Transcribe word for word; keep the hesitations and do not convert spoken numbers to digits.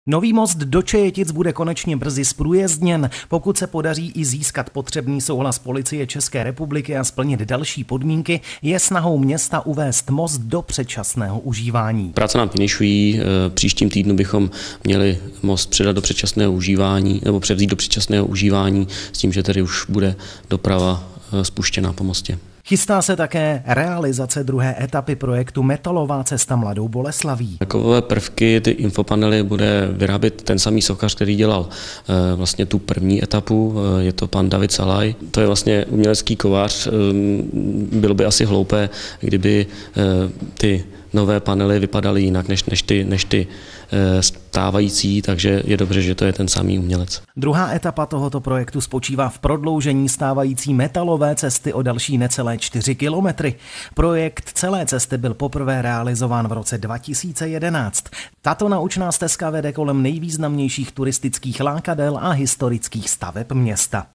Nový most do Čejetic bude konečně brzy zprůjezdněn. Pokud se podaří i získat potřebný souhlas Policie České republiky a splnit další podmínky, je snahou města uvést most do předčasného užívání. Práce nám finišují, příštím týdnu bychom měli most předat do předčasného užívání nebo převzít do předčasného užívání s tím, že tedy už bude doprava spuštěná po mostě. Chystá se také realizace druhé etapy projektu Metalová cesta Mladou Boleslaví. Takové prvky, ty infopanely bude vyrábět ten samý sochař, který dělal vlastně tu první etapu, je to pan David Salaj. To je vlastně umělecký kovář, bylo by asi hloupé, kdyby ty nové panely vypadaly jinak než, než, ty, než ty stávající, takže je dobře, že to je ten samý umělec. Druhá etapa tohoto projektu spočívá v prodloužení stávající metalové cesty o další necelé čtyři kilometry. Projekt celé cesty byl poprvé realizován v roce dva tisíce jedenáct. Tato naučná stezka vede kolem nejvýznamnějších turistických lákadel a historických staveb města.